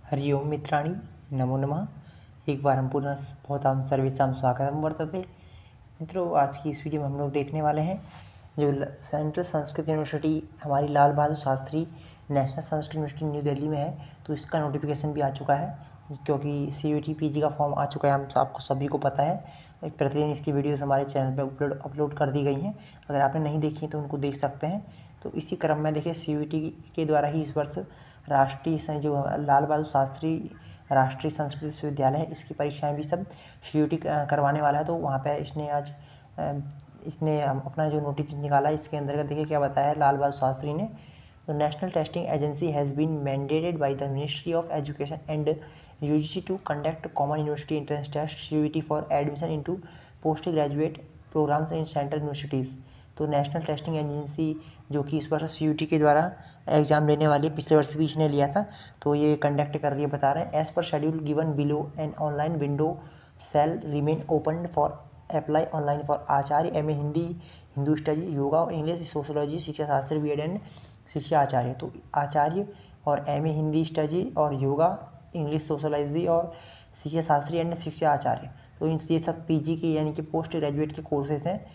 हरिओम मित्राणि नमो नमः। एक बार हम पुनः भवतां सर्वेषां स्वागतं वर्तते। मित्रों, आज की इस वीडियो में हम लोग देखने वाले हैं जो सेंट्रल संस्कृत यूनिवर्सिटी हमारी Lal Bahadur Shastri national Sanskrit university new Delhi में है। तो इसका नोटिफिकेशन भी आ चुका है, क्योंकि CUET PG का फॉर्म आ चुका है, हम आपको सभी को पता है। एक प्रतिदिन इसकी वीडियोस हमारे चैनल पर अपलोड कर दी गई हैं। अगर आपने नहीं देखी तो उनको देख सकते हैं। तो इसी क्रम में देखिए, CUET के द्वारा ही इस वर्ष राष्ट्रीय जो लाल बहादुर शास्त्री राष्ट्रीय संस्कृत विश्वविद्यालय है, इसकी परीक्षाएं भी सब CUET करवाने वाला है। तो वहाँ पे इसने अपना जो नोटिस निकाला, इसके अंतर्गत देखिए क्या बताया है लाल बहादुर शास्त्री ने। The National Testing Agency has been mandated by the Ministry of Education and UGC to conduct common university entrance test CUET for admission into postgraduate programs in central universities। तो नेशनल टेस्टिंग एजेंसी जो कि इस वर्ष CUET के द्वारा exam लेने वाली, पिछले वर्ष भी इसने लिया था, तो ये कंडक्ट कर रही है, बता रहे हैं। As per schedule given below an online window shall remain open for apply online for Acharya MA Hindi, Hindu study, yoga और इंग्लिश, सोशोलॉजी, शिक्षा शास्त्र, BEd एंड शिक्षा आचार्य। तो आचार्य और MA हिंदी स्टडी और योगा, इंग्लिश, सोशोलॉजी और शिक्षा शास्त्री एंड शिक्षा आचार्य। तो ये सब PG के यानी कि पोस्ट ग्रेजुएट के कोर्सेज हैं।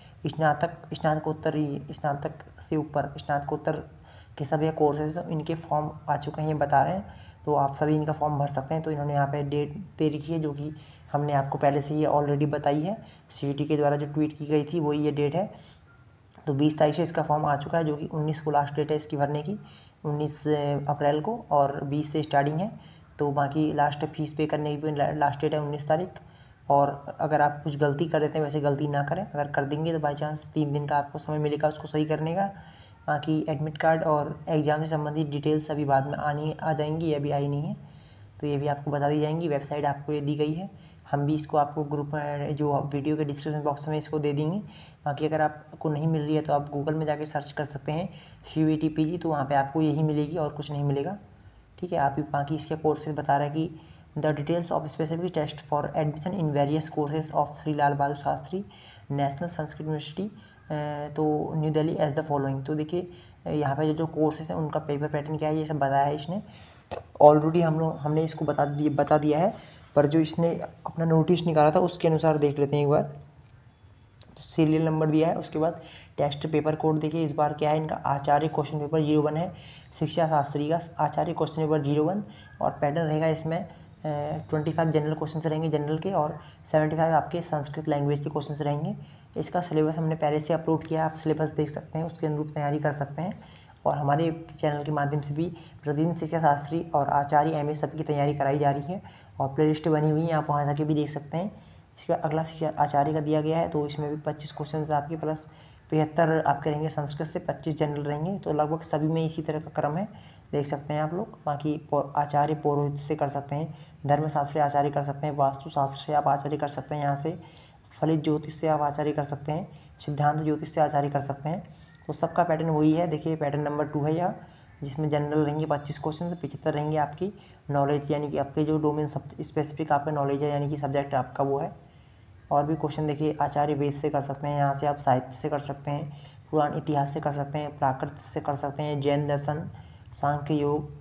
स्नातक से ऊपर स्नातकोत्तर के सब ये कोर्सेज हैं, इनके फॉर्म आ चुके हैं, ये बता रहे हैं। तो आप सभी इनका फॉर्म भर सकते हैं। तो इन्होंने यहाँ पे डेट दे रखी है, जो कि हमने आपको पहले से ये ऑलरेडी बताई है। CUET के द्वारा जो ट्वीट की गई थी वही ये डेट है। तो 20 तारीख से इसका फॉर्म आ चुका है, जो कि 19 को लास्ट डेट है इसकी भरने की, 19 अप्रैल को, और 20 से स्टार्टिंग है। तो बाकी लास्ट फीस पे करने की भी लास्ट डेट है 19 तारीख। और अगर आप कुछ गलती कर देते हैं, वैसे गलती ना करें, अगर कर देंगे तो बाई चांस 3 दिन का आपको समय मिलेगा उसको सही करने का। बाकी एडमिट कार्ड और एग्ज़ाम से संबंधित डिटेल्स अभी बाद में आ जाएंगी, ये अभी आई नहीं है, तो ये भी आपको बता दी जाएंगी। वेबसाइट आपको ये दी गई है, हम भी इसको आपको ग्रुप में जो वीडियो के डिस्क्रिप्शन बॉक्स में इसको दे देंगे। बाकी अगर आपको नहीं मिल रही है तो आप गूगल में जाके सर्च कर सकते हैं CUET PG, तो वहाँ पे आपको यही मिलेगी और कुछ नहीं मिलेगा। ठीक है, आप भी बाकी इसके कोर्सेज बता रहा है कि the details of specific test for admission in various courses of Shri Lal Bahadur Shastri national Sanskrit university to new Delhi as the following. तो देखिए यहाँ पे जो कोर्सेज हैं उनका पेपर पैटर्न क्या है, ये सब बताया है इसने। ऑलरेडी हमने इसको बता दिया है, पर जो इसने अपना नोटिस निकाला था उसके अनुसार देख लेते हैं एक बार। तो सीरियल नंबर दिया है, उसके बाद टेस्ट पेपर कोड देखिए इस बार क्या है इनका। आचार्य क्वेश्चन पेपर 01 है, शिक्षा शास्त्री का आचार्य क्वेश्चन पेपर 01, और पैटर्न रहेगा इसमें 25 जनरल क्वेश्चन रहेंगे जनरल के, और 75 आपके संस्कृत लैंग्वेज के क्वेश्चन रहेंगे। इसका सिलेबस हमने पहले से अपलोड किया है, आप सिलेबस देख सकते हैं, उसके अनुरूप तैयारी कर सकते हैं। और हमारे चैनल के माध्यम से भी प्रतिदिन शिक्षा शास्त्री और आचार्य MA सबकी तैयारी कराई जा रही है, और प्ले लिस्ट बनी हुई है, आप वहाँ जाके भी देख सकते हैं। इसके बाद अगला शिक्षा आचार्य का दिया गया है, तो इसमें भी 25 क्वेश्चन आपके प्लस 75 आपके रहेंगे संस्कृत से, 25 जनरल रहेंगे। तो लगभग सभी में इसी तरह का क्रम है, देख सकते हैं आप लोग। बाकी आचार्य पौरोहित से कर सकते हैं, धर्मशास्त्र से आचार्य कर सकते हैं, वास्तुशास्त्र से आप आचार्य कर सकते हैं, यहाँ से फलित ज्योतिष से आप आचार्य कर सकते हैं, सिद्धांत ज्योतिष से आचार्य कर सकते हैं। तो सबका पैटर्न वही है। देखिए पैटर्न नंबर 2 है यह, जिसमें जनरल रहेंगे 25 क्वेश्चन, 75 रहेंगे आपकी नॉलेज, यानी कि आपके जो डोमेन स्पेसिफिक आपका नॉलेज है, यानी कि सब्जेक्ट आपका वो है। और भी क्वेश्चन देखिए आचार्य वेद से कर सकते हैं, यहाँ से आप साहित्य से कर सकते हैं, पुराण इतिहास से कर सकते हैं, प्राकृत से कर सकते हैं, जैन दर्शन, सांख्य योग,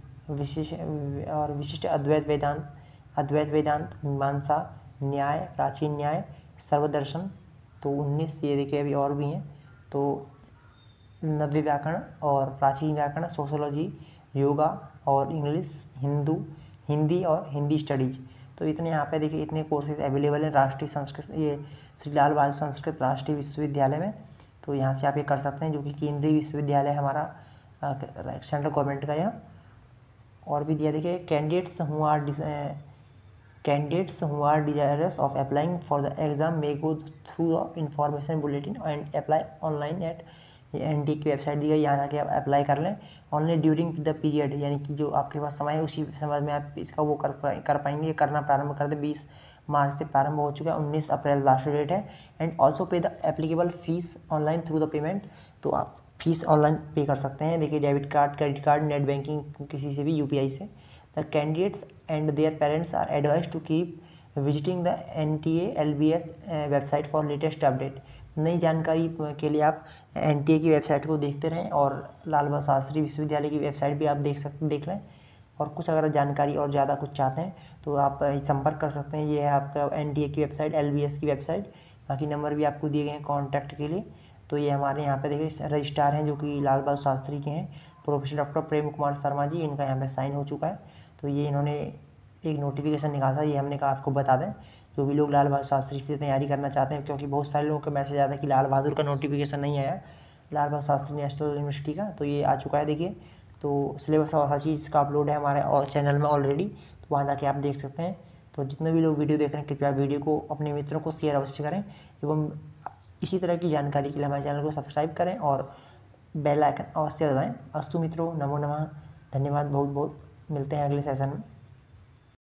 विशिष्ट अद्वैत वेदांत, मीमांसा, न्याय, प्राचीन न्याय, सर्वदर्शन। तो 19 ये देखिए अभी और भी हैं। तो नव्य व्याकरण और प्राचीन व्याकरण, सोशोलॉजी, योगा और इंग्लिश, हिंदी और हिंदी स्टडीज। तो इतने यहाँ पे देखिए इतने कोर्सेज अवेलेबल हैं राष्ट्रीय संस्कृत, ये श्री लाल बहादुर संस्कृत राष्ट्रीय विश्वविद्यालय में। तो यहाँ से आप ये कर सकते हैं, जो कि केंद्रीय विश्वविद्यालय है हमारा सेंट्रल गवर्नमेंट का यह। और भी दिया देखिए, candidates who are desirous of applying for the exam may go through the information bulletin and apply online at NTA की वेबसाइट दी गई, यहाँ जाके आप अप्लाई कर लें। ऑनली ड्यूरिंग द पीरियड, यानी कि जो आपके पास समय है उसी समय में आप इसका वो कर पाएंगे, करना प्रारंभ कर दें। 20 मार्च से प्रारंभ हो चुका है, 19 अप्रैल लास्ट डेट है। And also pay the applicable fees online through the payment. तो आप फीस ऑनलाइन पे कर सकते हैं। देखिए debit card, credit card, net banking, किसी से भी, UPI से। The candidates and their parents are advised to keep visiting the NTA LBS website for latest update. नई जानकारी के लिए आप NTA की वेबसाइट को देखते रहें, और लाल बहादुर शास्त्री विश्वविद्यालय की वेबसाइट भी आप देख लें। और कुछ अगर जानकारी और ज़्यादा कुछ चाहते हैं तो आप संपर्क कर सकते हैं। ये है आपका NTA की वेबसाइट, LBS की वेबसाइट। बाकी नंबर भी आपको दिए गए हैं कॉन्टैक्ट के लिए। तो ये हमारे यहाँ पे देखिए रजिस्ट्रार हैं जो कि लाल बहादुर शास्त्री के हैं, प्रोफेसर डॉक्टर प्रेम कुमार शर्मा जी, इनका यहाँ पे साइन हो चुका है। तो ये इन्होंने एक नोटिफिकेशन निकाला था, ये हमने कहा आपको बता दें। जो भी लोग लाल बहादुर शास्त्री से तैयारी करना चाहते हैं, क्योंकि बहुत सारे लोगों का मैसेज आता है कि लाल बहादुर का नोटिफिकेशन नहीं आया, लाल बहादुर शास्त्री नेशनल यूनिवर्सिटी का, तो ये आ चुका है देखिए। तो सिलेबस और हर चीज़ का अपलोड है हमारे और चैनल में ऑलरेडी, तो वहाँ जाके आप देख सकते हैं। तो जितने भी लोग वीडियो देख रहे हैं कृपया वीडियो को अपने मित्रों को शेयर अवश्य करें एवं इसी तरह की जानकारी के लिए हमारे चैनल को सब्सक्राइब करें और बेल आइकन अवश्य दबाएं। अस्तु मित्रों, नमो नमः, धन्यवाद बहुत बहुत। मिलते हैं अगले सेशन में।